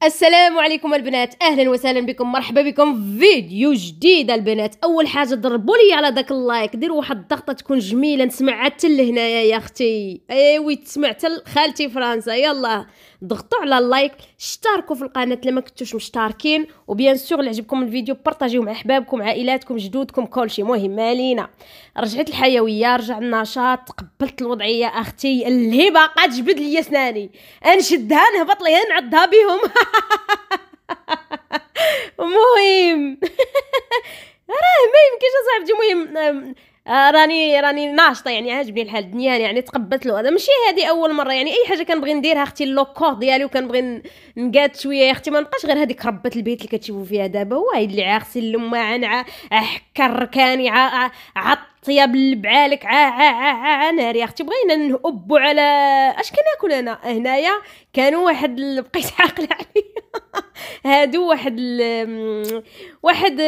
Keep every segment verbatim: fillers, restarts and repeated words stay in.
السلام عليكم البنات، اهلا وسهلا بكم، مرحبا بكم في فيديو جديد. البنات اول حاجه ضربوا لي على داك اللايك، ديروا واحد الضغطه تكون جميله، نسمع حتى لهنايا يا اختي، ايوي تسمع حتى خالتي فرنسا. يلا ضغطوا على اللايك، اشتركوا في القناه الا ما كنتوش مشتركين، وبيان سور اللي عجبكم الفيديو بارطاجيوه مع احبابكم عائلاتكم جدودكم كلشي. مهم علينا رجعت الحيويه، رجع النشاط، تقبلت الوضعيه اختي، اللي باقا تجبد لي سناني انشدها نهبط ليها نعضها بهم مهم راه ما يمكنش اصاحبتي. مهم آه راني راني ناشطه، يعني عاجبني الحال الدنيا، يعني تقبلت له. هذا ماشي هذه اول مره، يعني اي حاجه كنبغي نديرها اختي اللوكور ديالي، وكنبغي نقاد شويه يا اختي، ما نبقاش غير هذيك ربه البيت اللي كتشوفوا فيها دابا، هو هاي اللي عاغسي اللماعن حكا الركاني عطيه بالبعالك ع ع ع ناري يا اختي. بغينا نهبوا على اش كناكل انا هنايا. كانوا واحد بقيت عاقله عليه هادو واحد ال... واحد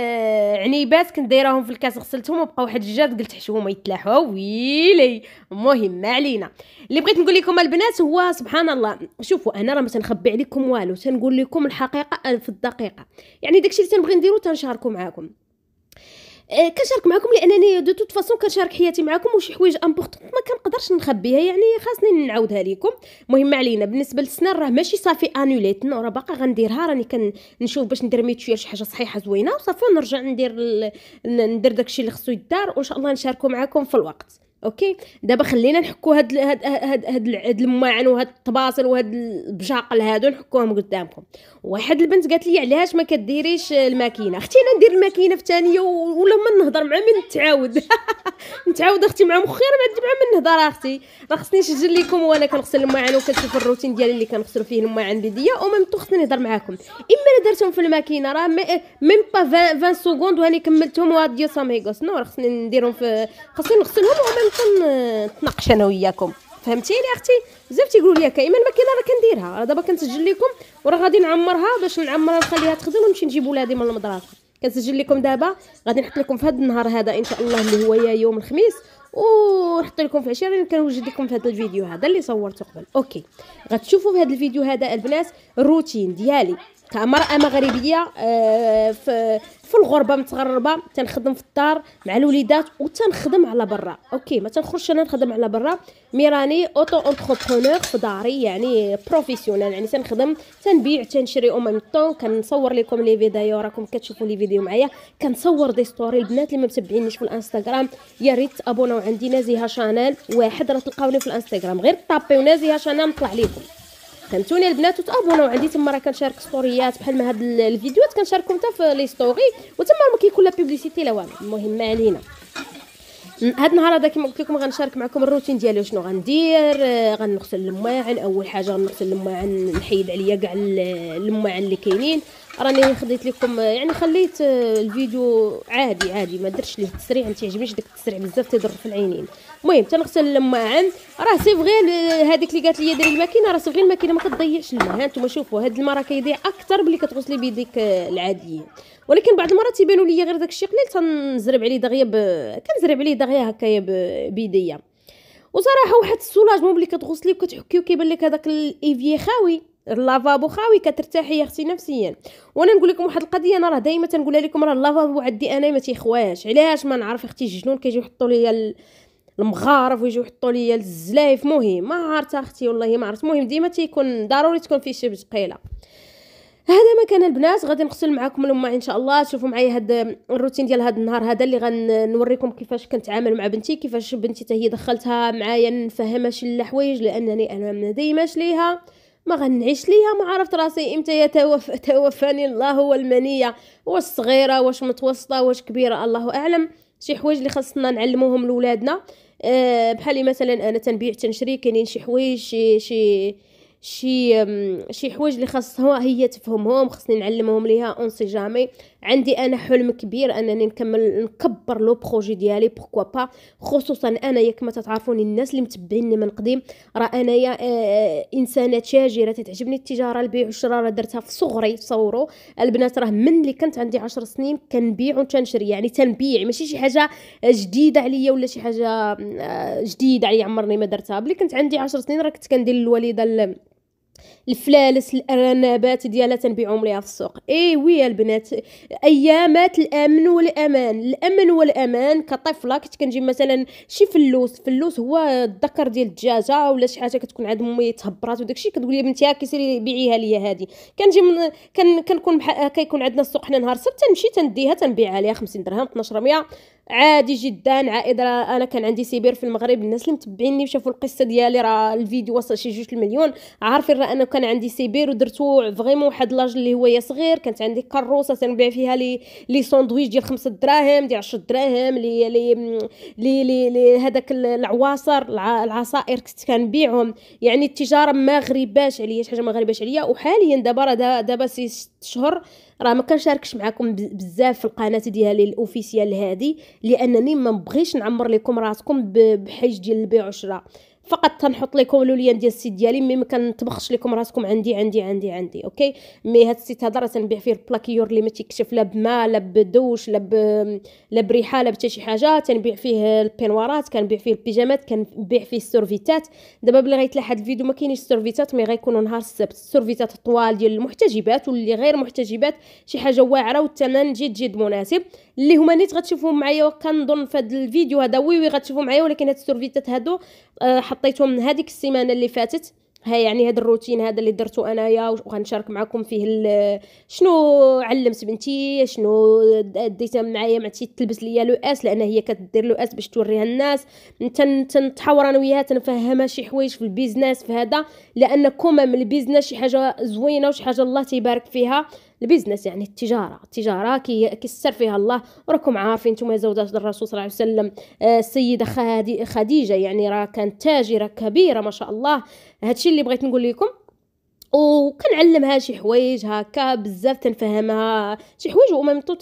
عنيبات كنت دايراهم في الكاس، غسلتهم وبقى واحد الجاد قلت حشوهم يتلاحوا ويلي. المهم ما علينا، اللي بغيت نقول لكم البنات هو سبحان الله، شوفوا انا راه ما تنخبي عليكم والو، تنقول لكم الحقيقه في الدقيقه، يعني داكشي اللي تنبغي نديرو تنشاركو معاكم. أه كنشارك معكم لانني دو توت فاصون كنشارك حياتي معكم، وشي حوايج امبورطون ما كنقدرش نخبيها، يعني خاصني نعاودها لكم. مهم علينا بالنسبه للسنان راه ماشي صافي انوليت، راه باقا غنديرها، راني كنشوف باش ندير ميت شويه شي حاجه صحيحه زوينه وصافي، ونرجع ندير ال... ندير داكشي اللي خصو يدار، وان شاء الله نشاركو معكم في الوقت. اوكي دابا خلينا نحكوا هاد هاد هاد هاد, هاد الماعن وهاد الطباصل وهاد البجاقل هادو نحكوهم قدامكم. واحد البنت قالت لي علاش ما كديريش الماكينه؟ اختي انا ندير الماكينه في ثانيه ولا ما نهضر مع من نتعاود نتعاود اختي مع مخي، راه ما عندي مع من نهضر اختي، راه خصني نسجل لكم وانا كنغسل الماعن وكنشوف الروتين ديالي اللي كنغسلوا فيه الماعن بيديا، وميم طو خصني نهضر معاكم. اما لا درتهم في الماكينه راه ميم با عشرين سكوند وهاني كملتهم واديو ساميغوس، نو راه خصني نديرهم في خصني نغسلهم وميم نتناقش انا وياكم. فهمتيني اختي؟ بزاف تيقولوا لي هكا، اما الماكينه راه كنديرها، راه دابا كنسجل لكم وراه غادي نعمرها، باش نعمرها نخليها تخدم ونمشي نجيب ولادي من المدرسه. كنسجل لكم دابا، غادي نحط لكم في هذا النهار هذا ان شاء الله اللي هو يوم الخميس، ونحط لكم في عشرين كنوجد لكم في هذا الفيديو هذا اللي صورته قبل. اوكي غتشوفوا في هذا الفيديو هذا البنات الروتين ديالي كمرأة مغربية آه في في الغربه متغربه، تنخدم في الدار مع الوليدات وتنخدم على برا. اوكي ما تنخرجش انا نخدم على برا، ميراني اوتو انتربرونور في داري، يعني بروفيسيونيل، يعني تنخدم تنبيع تنشري او ميم طون. كنصور لكم لي فيديو، راكم كتشوفوا لي فيديو معايا، كنصور دي ستوري. البنات اللي ما متبعينيش في الانستغرام يا ريت تابوناو عندي نازيها شانيل واحد، راه تلقاوني في الانستغرام غير طابيو نازيها شانيل نطلع لكم. فهمتوني البنات؟ وتابوناو عندي تما، راه كنشارك ستوريات بحال ما هاد الفيديوهات كنشاركهم حتى في لي ستوري، وتما ما كيكون لا بوبليسيتي لا والو. المهم ما علينا، هاد النهار هذا كما قلت لكم غنشارك معكم الروتين ديالي شنو غندير. آه غنغسل الماعن، اول حاجه غنغسل الماعن، نحيد عليا كاع الماعن اللي كاينين. راني خديت لكم يعني خليت الفيديو عادي عادي، ما درتش ليه التسريع، ما تيعجبنيش داك التسريع بزاف تيضر في العينين. المهم تنغسل الماعن، راه سي فغي هذيك اللي قالت لي ديري الماكينه، راه سي فغي الماكينه ما كتضيعش الماء. ها نتوما شوفوا هاد الماء راه كيضيع اكثر بلي كتغسلي بيديك العاديين، ولكن بعض المرات تيبانوا لي غير داك الشيء قليل، تنزرب عليه دغيا ب... كنزرب عليه دغيا هكايا بيديا. وصراحه واحد السولاجمون بلي كتغسلي وكتحكي وكيبان لك هذاك الايفي خاوي، اللافابو خاوي، كترتاحي يا اختي نفسيا. وانا نقول لكم واحد القضيه، انا راه دائما تنقولها لكم، راه اللافابو عندي انا ما تيخواش. علاش؟ ما نعرف اختي الجنون كيجيو يحطوا لي المغارف ويجيو يحطوا لي الزلايف، مهم ما عرفت اختي والله ما عرفت. المهم ديما تيكون ضروري تكون فيه شي بثقيله. هذا ما كان البنات، غادي نغسل معكم الماء ان شاء الله. شوفوا معايا هذا الروتين ديال هذا النهار هذا اللي غنوريكم كيفاش كنتعامل مع بنتي، كيفاش بنتي حتى هي دخلتها معايا نفهمها شي الحوايج، لانني انا ما دايماش ليها، ما غنعيش ليها، ما عرفت راسي امتى يتوف... توفاني الله والمنيه، واش صغيره واش متوسطه واش كبيره الله اعلم. شي حوايج اللي خاصنا نعلموهم لولادنا، أه بحال مثلا انا تنبيع تنشري، كاينين شي حوايج شي شي شي شي حوايج اللي خاصها هي تفهمهم، خصني نعلمهم ليها اون سي جامي. عندي انا حلم كبير انني نكمل نكبر لو بروجي ديالي، بوركوا با، خصوصا انا ياك ما تتعرفوني الناس اللي متبعيني من قديم، راه انايا آه انسانه تاجره، تتعجبني التجاره، البيع والشراء، راه درتها في صغري. تصوروا البنات راه من اللي كنت عندي عشر سنين كنبيع وتنشري، يعني تنبيع ماشي شي حاجه جديده عليا ولا شي حاجه جديده عليا عمرني ما درتها. بلي كنت عندي عشر سنين راه كنت كندير الوالده الفلالس الارنبات ديالها تنبيعهم ليها في السوق. اي وي البنات، ايامات الامن والامان، الامن والامان. كطفله كنت كنجي مثلا شي فلوس، فلوس هو الذكر ديال الدجاجه ولا شي حاجه كتكون عند امي تهبرات وداكشي، كتقول لي بنتي هاكي سيري بيعيها ليا هادي. كنجي من كان كنكون بحال كيكون عندنا السوق حنا نهار السبت، تنمشي تنديها تنبيعها ليها خمسين درهم اثناش مية عادي جدا. عائد انا كان عندي سيبير في المغرب، الناس اللي متبعيني وشافوا القصه ديالي راه الفيديو وصل شي جوج المليون، عارفين راه انا كان عندي سيبير ودرتو فريمون واحد لاج اللي هو صغير. كانت عندي كروسه تنبيع فيها لي لي ساندويتش ديال خمسة دراهم ديال عشرة دراهم، لي لي لي لي, لي هذاك العواصر العصائر كنت كنبيعهم. يعني التجاره ما غريباش عليا، شي حاجه ما غريباش عليا. وحاليا دابا راه دابا سي ست شهور راه ما كنشاركش معكم بزاف في القناه ديالي الاوفيسيال هذه، لانني ما بغيش نعمر لكم راسكم بحيج ديال البيع والشراء. فقط تنحط لكم لوليان ديال السيت ديالي، مي ما كنطبخش لكم راسكم عندي عندي عندي عندي اوكي. مي هاد السيت هذا راه تنبيع فيه البلاكيور اللي ما تيكشف لا بما لا بدوش لا ب لا بريحه لا حتى شي حاجه. تنبيع فيه البينوارات، كنبيع فيه البيجامات، كنبيع فيه السورفيتات. دابا بلي غيتلاح هاد الفيديو ما كاينيش السورفيتات، مي غيكونوا نهار السبت السورفيتات الطوال ديال المحتجبات واللي غير محتجبات، شي حاجه واعره والثمن جد جد مناسب. اللي هما نيت غتشوفوهم معايا كنظن في هذا الفيديو هذا وي وي غتشوفوا معايا. ولكن هاد السورفيتات هادو أه حطيتهم من هذيك السيمانه اللي فاتت. ها يعني هذا الروتين هذا اللي درتو انايا وغنشارك معكم فيه شنو علمت بنتي، شنو ديتها معايا ما تلبس ليا لو اس، لان هي كدير لو اس باش توريها الناس. تنتحاور انا وياها تنفهمها شي حوايج في البيزنس في هذا، لان كوما من البيزنس شي حاجه زوينه وشي حاجه الله تيبارك فيها. البيزنس يعني التجاره، التجاره كي كيسر فيها الله. وراكم عارفين نتوما زوجات الرسول صلى الله عليه وسلم، السيده خديجه يعني راه كانت تاجره كبيره ما شاء الله. هادشي اللي بغيت نقول لكم. وكنعلمها شي حوايج هكا بزاف، تنفهمها شي حوايج ومام طو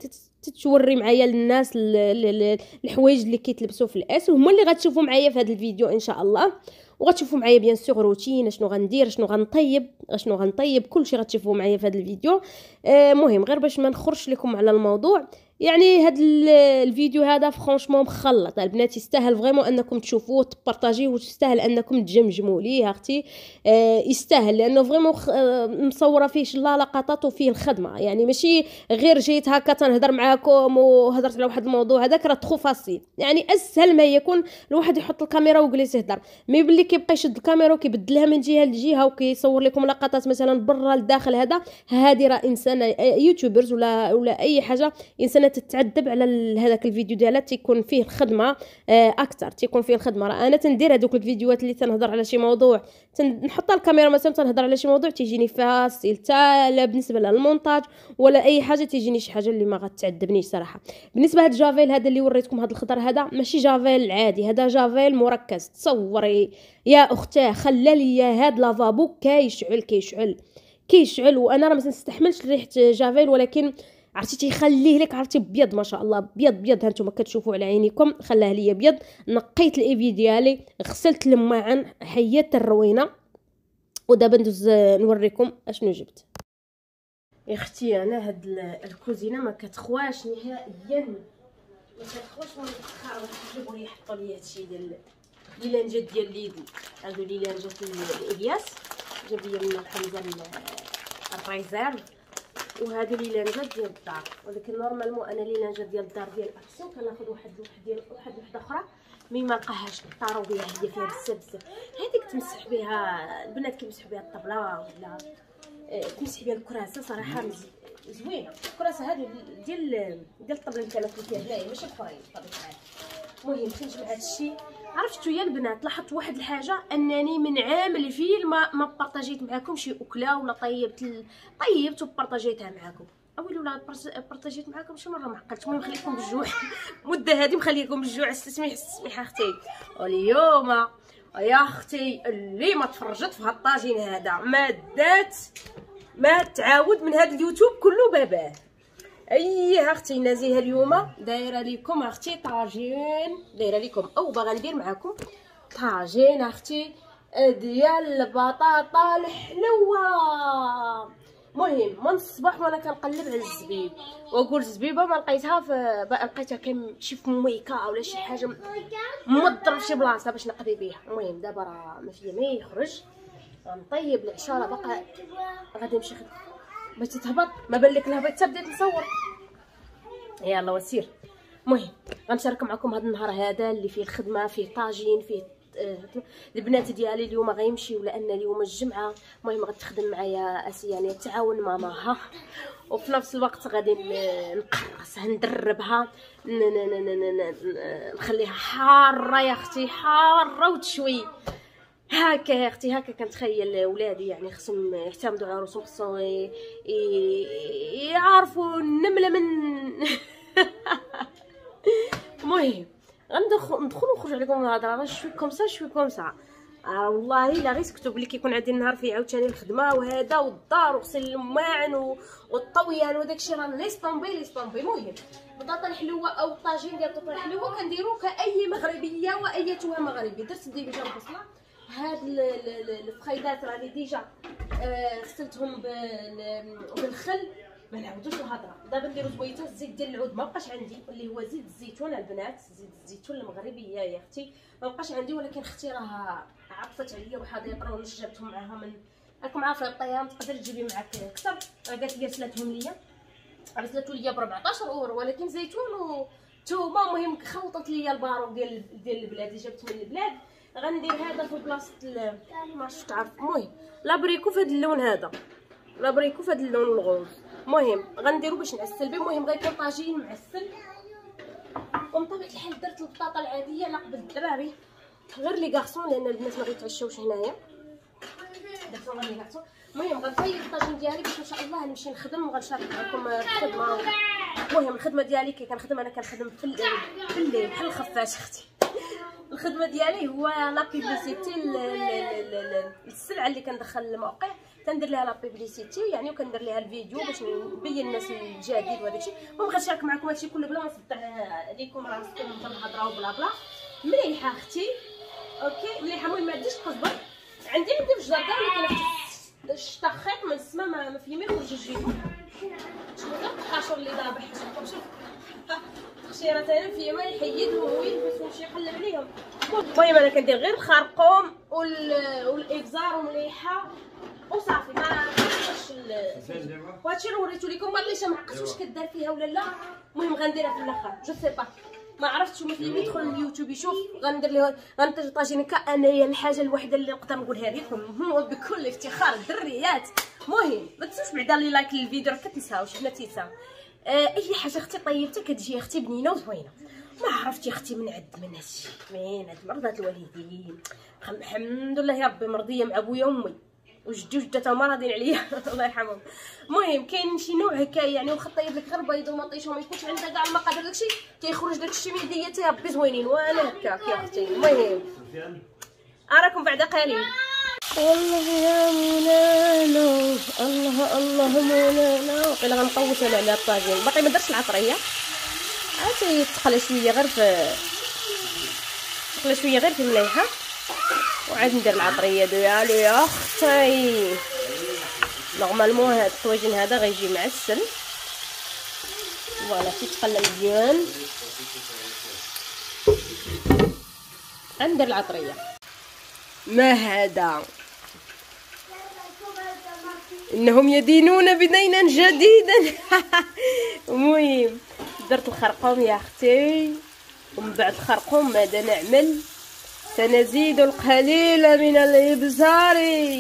تتوري معايا للناس الحوايج اللي كيتلبسوا في الاس، وهما اللي غتشوفوا معايا في هذا الفيديو ان شاء الله. وغتشوفوا معايا بيان سور روتين، شنو غندير شنو غنطيب شنو غنطيب كلشي غتشوفوه معايا في هذا الفيديو. آه مهم غير باش ما نخرجش لكم على الموضوع. يعني هذا الفيديو هذا فرانشمون مخلط البنات، يستاهل فريمون انكم تشوفوه تبارطاجيه، وتستاهل انكم تجمجموا ليه اختي. آه يستاهل لانه فريمون مصوره فيه شلا لقطات وفيه الخدمه. يعني ماشي غير جيت هكا تنهضر معاكم وهضرت على واحد الموضوع هذاك راه تخو فاسيل. يعني اسهل ما يكون الواحد يحط الكاميرا ويجلس يهضر، مي باللي كيبقى يشد الكاميرا وكيبدلها من جهه لجهه وكيصور لكم لقطات مثلا برا لداخل، هذا هذه راه انسانه يوتيوبرز ولا ولا اي حاجه انسانه تتعذب على هذاك الفيديو ديالها، تيكون فيه الخدمه اكثر، تيكون فيه الخدمه. راه انا تندير هذوك الفيديوهات اللي تنهضر على شي موضوع، نحط الكاميرا مثلا تنهضر على شي موضوع تيجيني فاسيل تا لا بالنسبه للمونتاج ولا اي حاجه، تيجيني شي حاجه اللي ما غتعذبنيش صراحه. بالنسبه لهاد جافيل هذا اللي وريتكم هذا الخضر هذا ماشي جافيل عادي، هذا جافيل مركز. تصوري يا اختاه خلى لي هاد لافابو كيشعل كيشعل كيشعل وانا راه ما نستحملش ريحه جافيل، ولكن عرفتي تيخليه لك عرفتي بيض ما شاء الله، بيض بيض هانتوما كتشوفوا على عينيكم. خلاه ليا بيض، نقيت الايفي ديالي، غسلت الماعن، حيدت الروينه، ودابا ندوز نوريكم اشنو جبت. يا اختي انا هاد الكوزينه ما كتخواش نهائيا، ما كتخواش. وانا كتخاف يجيبوا لي يحطوا لي هادشي ديال ليلانجات ديال ليدي، هادو ليلانجات الياس جاب لي من الحمزه الريزيرف، وهادو ليلانجات ديال الدار. ولكن نورمالمون انا ليلانجات ديال الدار ديال اكسيون كناخذ واحد واحد ديال واحد وحده اخرى مي ما لقاهاش نطارو بها، هي فيها بزاف بزاف. هذيك تمسح بها البنات كيمسحوا بها الطبله ولا تمسح بها الكراسه، صراحه زوينه الكراسه هذه ديال ديال الطبله اللي كناكلو فيها هنايا ماشي اخرين بطبيعه الحال. المهم كنجمع هذا الشيء. عرفتوا يا البنات لاحظت واحد الحاجه، انني من عام الفيل ما ما بارطاجيت معكم شي اكله ولا طيبت طيبت وبارطاجيتها معكم، اويلي ولا بارطاجيت معكم شي مره ما عقلتش. المهم خليكم بالجوع مده هذه مخليكم بالجوع. استسمح استسمح اختي. واليوم يا اختي اللي ما تفرجت في هالطاجين هذا ما دات ما تعاود من هذا اليوتيوب كله باباه. اي اختي نازيها اليوم دايره لكم اختي طاجين، دايره لكم او باغا ندير معكم طاجين اختي ديال البطاطا الحلوه. مهم من الصباح وانا كنقلب على الزبيب واقول الزبيبه ما لقيتها، في لقيتها كان شي فميكه ولا شي حاجه مضر في شي بلاصه باش نقضي بها. المهم دابا راه ما فيا ما يخرج، غنطيب العشاء راه باقا غادي نمشي خدمه باش تهبط. ما بان لك لها حتى بديت نصور. يلا وسير. المهم غنشارك معكم هذا النهار هذا اللي فيه الخدمه، فيه طاجين، فيه البنات ديالي اليوم غيمشيو لان اليوم الجمعه. المهم غتخدم معايا اسيا يعني تعاون ماماها، وفي نفس الوقت غادي نقرصها ندربها نخليها حاره يا اختي، حاره وتشوي هكا يا اختي. هكا كنتخيل ولادي يعني خصهم يعتمدوا على راسهم، خصهم يعرفوا النمله من المهم غندخل ندخلوا نخرج عليكم الهضره غير شوي كومسا شوي كومسا. آه والله الا غير سكتوا بلي كيكون عندي النهار فيه عاوتاني الخدمه وهذا والدار وغسيل الماعن والطويان وداكشي راه ليس طومبي ليس طومبي. المهم البطاطا الحلوه او الطاجين ديال البطاطا الحلوه كنديرو كاي مغربيه وايتها مغربي. درت ديجا البصله، هاد الفخيدات راني ديجا غسلتهم بالخل. ما نعاودوش الهضره. دابا نديرو زويته الزيت ديال العود ما بقاش عندي اللي هو زيت الزيتون البنات، زيت الزيتون المغربيه يا اختي ما بقاش عندي، ولكن اختي راه عطفت عليا وحديقه ونش جابتهم معاها من راكم عارفه الطيام تقدر تجيبي معاك اكثر. قالت لي رسلتهم ليا رسلتو ليا ب أربعطاش اورو، ولكن زيتون وتومه. المهم خلطت ليا البارو ديال ديال البلاد اللي جبت من البلاد. غندير هذا في بلاصه ما عرفتش تعرف. المهم لابريكو في هذا اللون هذا، لابريكو في هذا اللون الغوز. المهم غنديرو باش نعسل به. المهم غيكون طاجين معسل. ومن طبيعه الحال درت البطاطا العاديه لا قبل الدراري غير لي كارسون لان البنات ما غيتعشاوش هنايا، درتهم غير لي كارسون. المهم غنطيب الطاجين ديالي باش ان شاء الله نمشي نخدم وغنشارك معكم الخدمه. المهم الخدمه ديالي كي كنخدم انا كنخدم في الليل في الليل بحال الخفاش اختي. الخدمه ديالي هو لا بيبليسيتي السلعه اللي كندخل الموقع كندير لها لا بيبليسيتي يعني، وكندير لها الفيديو باش نبين الناس الجديد وهذا الشيء. المهم غنشارك معكم هادشي كله بلا ما نصدع عليكم راه مسكين نهضروا بلا بلا. مليحه اختي اوكي مليحه. المهم ما عنديش القزبر عندي عندي في الجردة، ولكن الشتا خيط من السما ما, ما في ما يخرج يجيبو. شوفوا القاشور اللي ذابح شوف تخشيره ثاني في ما يحيد ويلبس ويمشي يقلب عليهم. المهم انا كندير غير الخرقوم والابزار ومليحه وصافي ما نعرفش وهادشي اللي وريتو لكم. ما عرفتش ما عرفتش واش كدار فيها ولا لا. المهم غنديرها في الاخر جو سي با ما عرفتش. وما اللي يدخل اليوتيوب يشوف غندير ليه غنتج طاجين هكا. انايا الحاجه الوحيده اللي نقدر نقولها لكم هو بكل افتخار الدريات. المهم ما تنسوش بعدا لي لايك للفيديو راه كتنساوش بلا تنساو. آه اي حاجه اختي طيبتها كتجي اختي بنينه وزوينه. ما عرفتي اختي من عد من هادشي من هاد مرضات الوالدين. الحمد لله يا ربي مرضيه مع بويا وامي وجدي وجدتها هما راضيين عليا الله يرحمهم. المهم كاين شي نوع هكا يعني واخا طيب لك غير بيض ومطيش وما يكونش عندها كاع المقادير داكشي كيخرج داكشي من يديا يا ربي زوينين وانا هكاك يا اختي. المهم اراكم بعد قليل. والله يا مولانا الله الله مولانا. وقيلا غنطوش انا على الطاجين باقي ما درتش العطريه عاد تقلى شويه غير في تقلى شويه غير في المليحه وعاد ندير العطريه ديالي يا اختي. نورمالمون هاد الطواجن هذا غيجي معسل فوالا تيتقلى مزيان. غندير العطريه. ما هذا انهم يدينون بدينا جديدا. المهم درت الخرقوم يا اختي ومن بعد الخرقوم ماذا نعمل؟ سنزيد القليل من الابزار.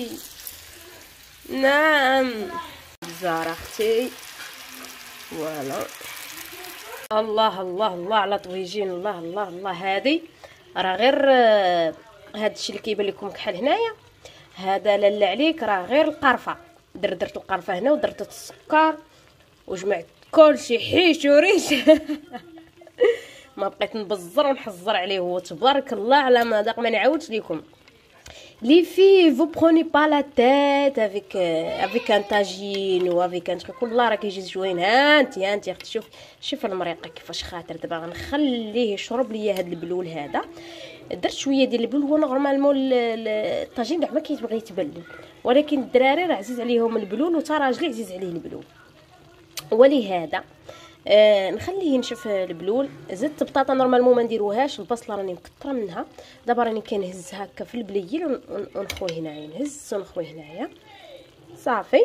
نعم ابزار اختي فوالا. الله الله الله على طويجين الله الله الله. هذه راه غير هذا الشيء اللي كيبان لكم كحل هنايا هذا لاله عليك راه غير القرفه. در درت القرفه هنا ودرت السكر وجمعت كلشي حيش وريش. ما بقيت نبزر ونحزر عليه هو تبارك الله على ما ذاق. ما نعاودش لكم لي في فو بروني با لا تيت افيك افيك ان طاجين و افيك ان تروك والله راه كيجي زوين. ها انت ها انت اختي شوف شوف المريقه كيفاش خاطر. دابا غنخليه يشرب ليا هذا البلول هذا. درت شويه ديال البلول. هو نورمالمون الطاجين كاع ما كيتبغي يتبلل ولكن الدراري راه عزيز عليهم البلول وتا راجلي عزيز عليه البلول. ولهذا آه نخليه ينشف البلول. زدت بطاطا نورمالمون ما نديروهاش، البصله راني مكثره منها. دابا راني كنهز هكا في البليل ونخوي هنايا، نهز ونخوي هنايا صافي.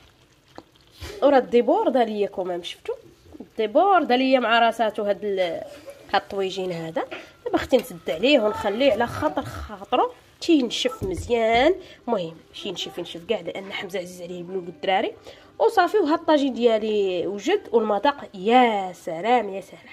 وراه الديبور دا ليا كومام، شفتوا الديبور دا ليا مع راساتو هاد هاد الطويجين هذا. دابا اختي نسد عليه ونخليه على خاطر خاطرو تينشف مزيان. المهم شي ينشف ينشف كاع، لان حمزه عزيز عليه البلول والدراري وصافي. وهاد الطاجين ديالي وجد والمذاق يا سلام يا سلام.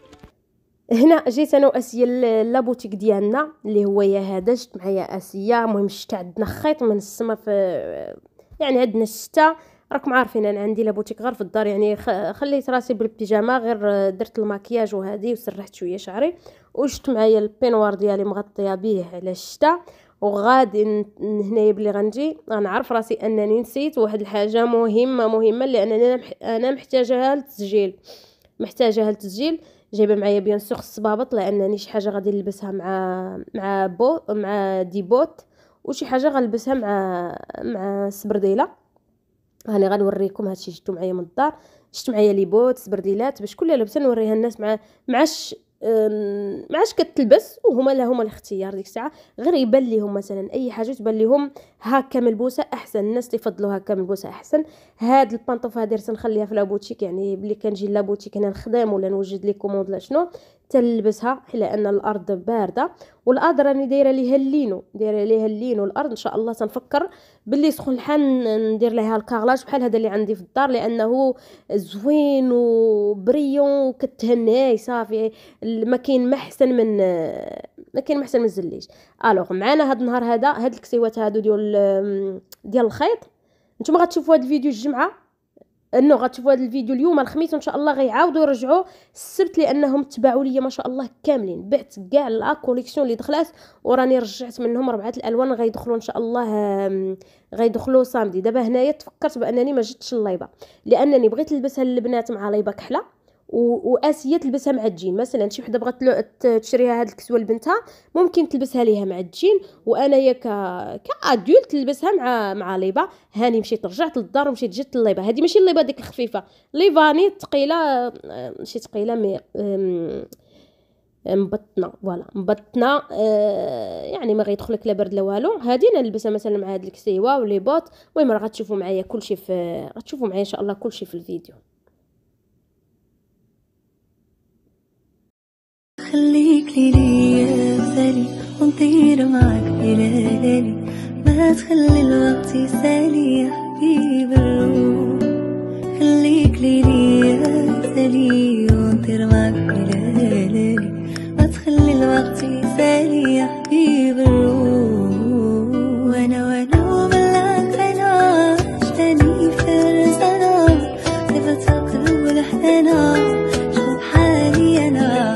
هنا جيت انا واسيا لابوتيك ديالنا اللي هو يا هذا، جبت معايا اسيا. المهم الشتا عندنا خيط من السما، في يعني عندنا الشتا راكم عارفين انا عندي لابوتيك غير في الدار، يعني خليت راسي بالبيجامه، غير درت الماكياج وهذه وسرحت شويه شعري، وجبت معايا البينوار ديالي مغطيه به على الشتا. وغادي هنايا بلي غنجي غنعرف راسي انني نسيت واحد الحاجه مهمه مهمه، لانني انا محتاجاها للتسجيل محتاجاها للتسجيل جايبه معايا بيان سور الصبابط، لانني شي حاجه غادي نلبسها مع مع بو مع دي بوت، وشي حاجه غنلبسها مع مع السبرديله. هاني غنوريكم هادشي جبتو معايا من الدار. شفت معايا لي بوت سبرديلات باش كل لابسه نوريها الناس مع معاش معاش كتلبس، وهما لا هما الاختيار ديك الساعه، غير يبان ليهم مثلا اي حاجه تبان ليهم هكا ملبوسه احسن. الناس تفضلوا هكا ملبوسه احسن. هاد البانطوف هادي راه نخليها في لابوتيك، يعني بلي كنجي لابوتيك هنا نخدم ولا نوجد لي كوموند لا شنو تلبسها، لان الارض بارده. والارض راني دايره ليها اللينو دايره ليها اللينو الارض ان شاء الله. تنفكر باللي سخون الحال ندير ليها الكارلاج بحال هذا اللي عندي في الدار، لانه زوين وبريون وكتهناي صافي. ما كاين ما احسن من ما كاين ما احسن من الزليج. الوغ معنا هاد النهار هذا هاد الكسيوات هادو ديال ديال الخيط. نتوما غتشوفوا هاد الفيديو الجمعه، انه غتشوفوا هذا الفيديو اليوم الخميس، وان شاء الله غيعاودوا يرجعوا السبت، لانهم تباعوا لي ما شاء الله كاملين. بعت كاع لا كوليكسيون اللي دخلات وراني رجعت منهم ربعه الالوان غيدخلوا ان شاء الله، غيدخلوا صامدي. دابا هنايا تفكرت بانني ما جبتش الليبه، لانني بغيت نلبسها للبنات مع ليبه كحله، واسيه تلبسها مع الجين. مثلا شي وحده بغات تشريها هاد الكسوه لبنتها ممكن تلبسها ليها مع الجين، وانايا ك كادولت تلبسها مع مع ليبه. هاني مشيت رجعت للدار ومشيت جبت الليبه هذه، ماشي الليبه ديك الخفيفه، ليفاني ثقيله ماشي ثقيله مي مبطنه فوالا مبطنه، آه يعني ما غيدخلك لا برد لا والو. هذه انا نلبسها مثلا مع هاد الكسيوه ولي بوط. المهم راه غتشوفوا معايا كلشي في غتشوفوا معايا ان شاء الله كلشي في الفيديو. خليك ليلي سالي ونطير معاك بلالي، ما تخلي الوقت يسالي يا حبيب الروح. خليك ليلي سالي ونطير معاك بلالي، ما تخلي الوقت يسالي يا حبيب الروح. وانا وانا وبلاك انا عشتني فرزانا، صفة القلب لحدنا شوف حالي انا.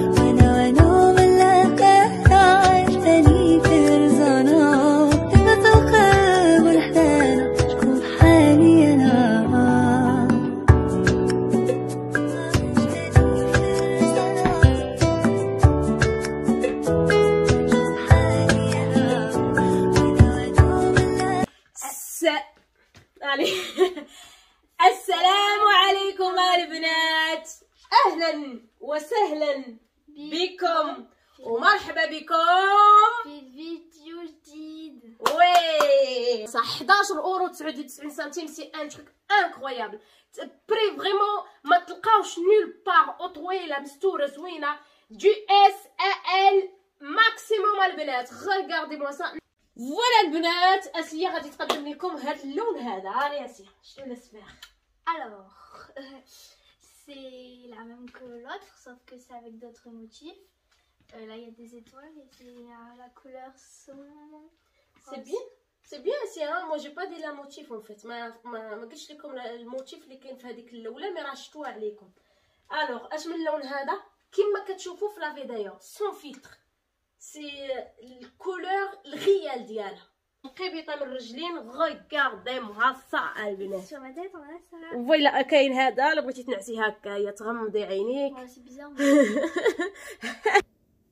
السلام عليكم البنات، اهلا وسهلا بكم ومرحبا بكم في فيديو جديد. وي صح احداش اورو تسعة وتسعين سنتيم، سي ان تروك انكرويابل بري فريمون ما تلقاوش نول باغ. طويله مستوره زوينه دو اس ال ماكسيموم البنات. ريغاردي موا سا. فوالا البنات، اسيا غادي تقدم لكم هاد اللون هذا. هاني اسيا شنو الاسفار؟ Alors, euh, c'est la même que l'autre, sauf que c'est avec d'autres motifs. Euh, là, il y a des étoiles et c'est euh, la couleur saumon. C'est bien, c'est bien اسيا. hein? moi j'ai pas dit la motif en fait. ما ما ما قلتش لكم الموتيف اللي كاين في هذيك الاولى، مي راه شفتوها عليكم. الوغ اش من اللون هذا كما كتشوفوا في لا فيديو سون فيلتر، سي الكولور الغيال ديالها قبيطه من الرجلين. غيكاردي مهصه البنات. Sur ma tête, on a ça. فوالا كاين هذا، لو بغيتي تنعسي هكا يا تغمضي عينيك. Ouais, c'est bizarre.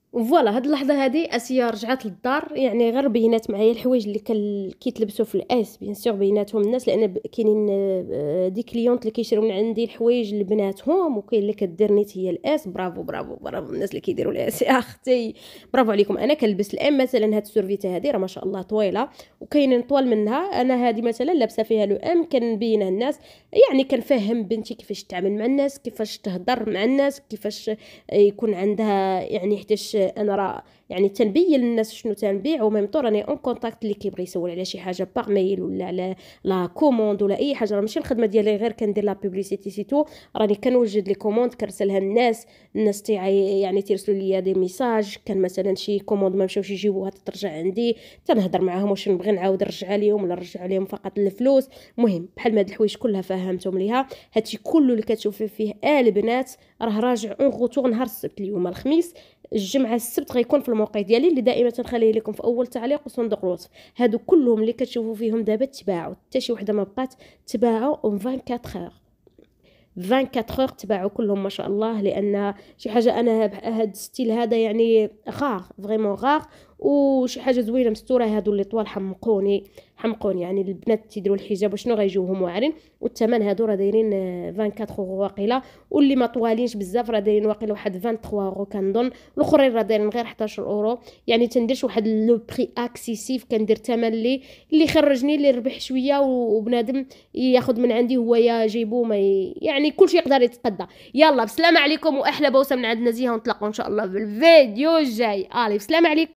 فوالا هاد اللحظه هادي اسيا رجعت للدار، يعني غير بينات معايا الحوايج اللي كان كيتلبسوا في الاس بيان سور بيناتهم الناس، لان ب- كاينين آه، دي كليونط اللي كيشريو من عندي الحوايج لبناتهم، وكاين اللي كدير نيت هي الاس. برافو برافو برافو الناس اللي كيديروا الاس يا اختي، برافو عليكم. انا كنلبس الام مثلا، هاد السورفيته هادي راه ما شاء الله طويله، وكاينين طوال منها. انا هادي مثلا لابسه فيها لو ام، كنبينها الناس، يعني كنفهم بنتي كيفاش تتعامل مع الناس، كيفاش تهضر مع الناس، كيفاش يكون عندها يعني حيتاش انا راه يعني تنبين للناس شنو تنبيع، وميم طور راني اون كونتاكت اللي كيبغي يسول على شي حاجه باغ ميل ولا على لا كوموند ولا اي حاجه. راه ماشي الخدمه ديالي غير كندير لا بوبليسيتي سيتو، راني كنوجد لي كوموند كنرسلها للناس، الناس تاعي يعني تيرسلوا لي دي ميساج، كان مثلا شي كوموند ما مشاوش يجيبوها ترجع عندي، تنهضر معاهم واش نبغي نعاود نرجعها لهم ولا نرجع لهم فقط الفلوس. المهم بحال ما هاد الحوايج كلها فهمتهم ليها. هادشي كله اللي كتشوفي فيه آل بنات راه راجع اون غوتور نهار السبت، اليوم الخميس، الجمعه السبت غيكون في الموقع ديالي اللي دائما تنخليه لكم في اول تعليق وصندوق الوصف. هادو كلهم اللي كتشوفوا فيهم دابا تباعوا، حتى شي وحده ما بقات، تباعوا اون أربعة وعشرين اور أربعة وعشرين اور تباعوا كلهم ما شاء الله، لان شي حاجه انا هاد الستيل هذا يعني غار فريمون غار، وشي حاجه زوينه مستوره. هادو اللي طوال حمقوني حمقوني، يعني البنات تيديروا الحجاب وشنو غيجيوهم واعرين، والثمن هادو راه دايرين أربعة وعشرين اورو واقيلا، واللي ما طوالينش بزاف راه دايرين واقيلا واحد ثلاثة وعشرين اورو كنظن، الاخرين راه دايرين غير أحد عشر اورو. يعني تنديرش واحد لو بري اكسيسيف، كندير ثمن اللي اللي خرجني، اللي ربح شويه، وبنادم ياخذ من عندي هو يا جيبو ما ي... يعني كلشي يقدر يتقدى. يلا بسلام عليكم، واحلى بوسه من عند نزيهه، ونتلاقوا ان شاء الله في الفيديو الجاي. الي بسلام عليكم.